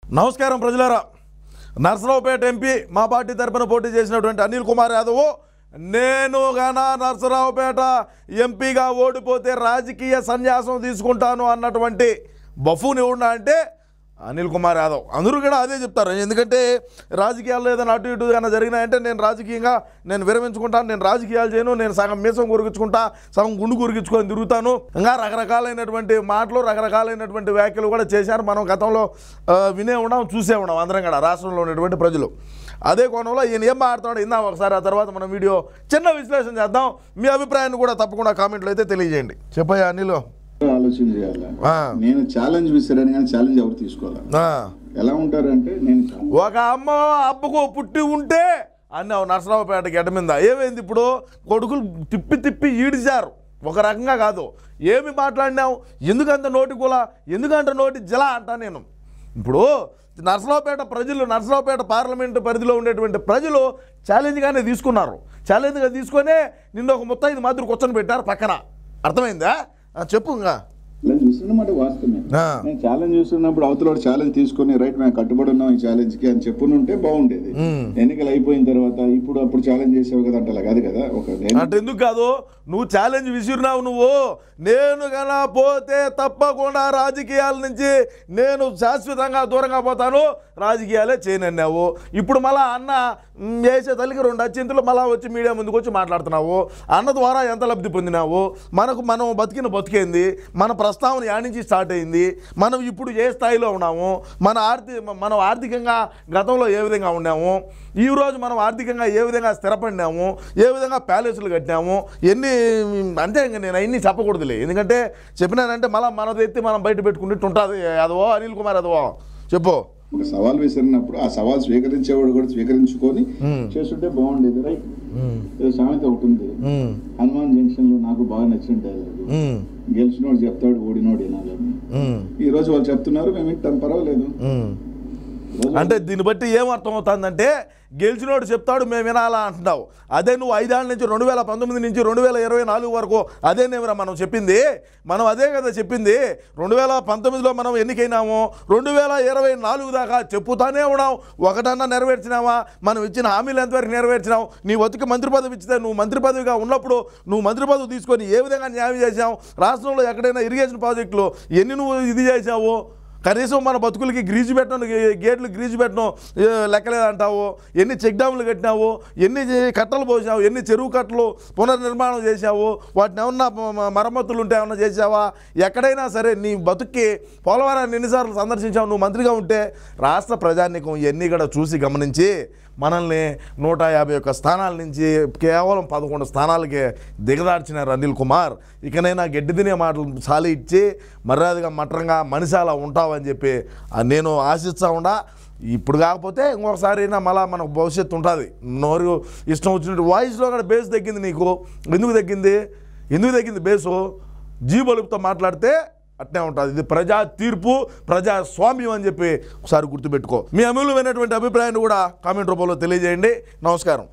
నమస్కారం ప్రజలారా. నర్సరావుపేట ఎంపీ మా పార్టీ తరపున పోటీ చేసినటువంటి అనిల్ కుమార్ యాదవ్, నేను గాన నర్సరావుపేట ఎంపీగా ఓడిపోతే రాజకీయ సన్యాసం తీసుకుంటాను అన్నటువంటి బఫూన్ ఎవడా అంటే అనిల్ కుమార్ యాదవ్. అందరూ కూడా అదే చెప్తారు. ఎందుకంటే రాజకీయాల్లో ఏదైనా అటు ఇటు ఏమైనా జరిగినాయంటే నేను రాజకీయంగా విరమించుకుంటాను, నేను రాజకీయాలు చేయను, నేను సగం మీసం గురికించుకుంటా, సగం గుండు గురికించుకొని తిరుగుతాను, ఇంకా రకరకాలైనటువంటి మాటలు రకరకాలైనటువంటి వ్యాఖ్యలు కూడా చేశారు. మనం గతంలో వినే ఉన్నాం, చూసే ఉన్నాం అందరం కూడా, రాష్ట్రంలో ఉన్నటువంటి ప్రజలు. అదే కోణంలో ఈయన ఏం మాట్లాడుతున్నాడు ఇందా ఒకసారి, ఆ తర్వాత మనం వీడియో చిన్న విశ్లేషణ చేద్దాం. మీ అభిప్రాయాన్ని కూడా తప్పకుండా కామెంట్లో అయితే తెలియజేయండి. చెప్పయ్యా అనిల్. ఆలోచన చేయాలి. నేను ఛాలెంజ్ విసిరాను కానీ ఛాలెంజ్ ఎవరు తీసుకోవాలి. ఎలా ఉంటారంటే నేను ఒక అమ్మ అబ్బకు పుట్టి ఉంటే అన్నావు నర్సరావుపేట గడ్డ మీద. ఏమైంది ఇప్పుడు? కొడుకులు తిప్పి తిప్పి ఈడిచారు. ఒక రకంగా కాదు, ఏమి మాట్లాడినావు, ఎందుకంత నోటి కూల, ఎందుకంటే నోటి జల అంటా నేను. ఇప్పుడు నర్సరావుపేట ప్రజలు, నర్సరావుపేట పార్లమెంటు పరిధిలో ఉండేటువంటి ప్రజలు ఛాలెంజ్గానే తీసుకున్నారు. ఛాలెంజ్గా తీసుకొనే నిన్న ఒక ముత్తైదు మాదిరి కూర్చొని పెట్టారు పక్కన. అర్థమైందా? చెప్పు. ఇంకా చూస్తున్నమాట వాస్తవమే. నేను ఛాలెంజ్ చూస్తున్నప్పుడు అవతల ఛాలెంజ్ తీసుకుని రైట్ మేము కట్టుబడి ఉన్నాం ఈ ఛాలెంజ్ కి అని చెప్పునుంటే బాగుండేది. ఎన్నికలు అయిపోయిన తర్వాత అప్పుడు ఛాలెంజ్ చేసావు కదా అంటే అలా కాదు కదా. అంటే ఎందుకు కాదు, నువ్వు ఛాలెంజ్ విసిరినావు. నువ్వు నేను కన్నా పోతే తప్పకుండా రాజకీయాల నుంచి నేను శాశ్వతంగా దూరంగా పోతాను, రాజకీయాలే చేయనన్నావు. ఇప్పుడు మళ్ళా అన్న వేసే తల్లికి 2 అచ్చింతలు మళ్ళా వచ్చి మీడియా ముందుకు వచ్చి మాట్లాడుతున్నావు. అన్న ద్వారా ఎంత లబ్ధి పొందినావు? మనం బతికేంది, మన ప్రస్తావన యాడ్ నుంచి స్టార్ట్ అయింది, మనం ఇప్పుడు ఏ స్థాయిలో ఉన్నాము, మనం ఆర్థికంగా గతంలో ఏ విధంగా ఉన్నాము, ఈరోజు మనం ఆర్థికంగా ఏ విధంగా స్థిరపడినాము, ఏ విధంగా ప్యాలెస్లు కట్టినాము, ఎన్ని అంటే ఇంకా నేను అవన్నీ చెప్పకూడదులే. ఎందుకంటే చెప్పినానంటే మళ్ళీ మనది ఎత్తి మనం బయట పెట్టుకున్నట్టు ఉంటుంది. అదవో అనిల్ కుమార్ యాదవ్ చెప్పు. ఒక సవాల్ విసిరినప్పుడు ఆ సవాల్ స్వీకరించేవాడు కూడా స్వీకరించుకొని చేస్తుంటే బాగుండేది. రైట్, సామెత ఒకటి ఉంది, హనుమాన్ జంక్షన్ లో నాకు బాగా నచ్చిన డైలాగ్, గెలిచినోడు చెప్తాడు ఓడినోడు వినాలని. ఈ రోజు వాళ్ళు చెప్తున్నారు, మేము ఇంటాం, పర్వాలేదు. అంటే దీన్ని బట్టి ఏమర్థం అవుతుందంటే గెలిచినోడు చెప్తాడు మేము వినాలా అంటున్నావు. అదే నువ్వు 5 ఏళ్ళ నుంచి 2019 నుంచి 2024 వరకు అదేనేమిరా మనం చెప్పింది. మనం అదే కదా చెప్పింది. 2019లో మనం ఎన్నికైనాము, 2024 దాకా చెప్పుతానే ఉన్నాం. ఒకటన్నా నెరవేర్చినావా? మనం ఇచ్చిన హామీలు ఎంతవరకు నెరవేర్చినావు? నీ ఒత్తికి మంత్రి పదవి ఇచ్చితే నువ్వు మంత్రి పదవిగా ఉన్నప్పుడు నువ్వు మంత్రి పదవి తీసుకొని ఏ విధంగా న్యాయం చేసావు? రాష్ట్రంలో ఎక్కడైనా ఇరిగేషన్ ప్రాజెక్టులు ఎన్ని నువ్వు ఇది చేసావు? కనీసం మన బతుకులకి గ్రీజు పెట్టను, గేట్లు గ్రీజు పెట్టను లెక్కలేదంటావు. ఎన్ని చెక్ డ్యాములు కట్టినావు, ఎన్ని కట్టలు పోసావు, ఎన్ని చెరువు కట్టలు పునర్నిర్మాణం చేశావు, వాటిని ఏమన్నా మరమ్మతులు ఉంటే ఏమన్నా చేసావా? ఎక్కడైనా సరే నీ బతుక్కి పోలవరాన్ని ఎన్నిసార్లు సందర్శించావు నువ్వు మంత్రిగా ఉంటే? రాష్ట్ర ప్రజానీకం ఇవన్నీ కూడా చూసి గమనించి మనల్ని 151 స్థానాల నుంచి కేవలం 11 స్థానాలకే దిగదార్చినారు అనిల్ కుమార్. ఇకనైనా గడ్డి తినే మాటలు చాలి ఇచ్చి మర్యాదగా మట్రంగా మనిషి అలా ఉంటావని చెప్పి నేను ఆశిస్తా ఉండా. ఇప్పుడు కాకపోతే ఇంకొకసారి అయినా మళ్ళీ మనకు భవిష్యత్తు ఉంటుంది. నోరు ఇష్టం వచ్చినట్టు వాయిస్లో కూడా బేస్ తగ్గింది నీకు. ఎందుకు తగ్గింది బేసు? జీబలుపుతో మాట్లాడితే అట్నే ఉంటుంది. ఇది ప్రజా తీర్పు, ప్రజాస్వామ్యం అని చెప్పి ఒకసారి గుర్తుపెట్టుకో. మీ అమూల్యమైనటువంటి అభిప్రాయాన్ని కూడా కామెంట్ రూపంలో తెలియజేయండి. నమస్కారం.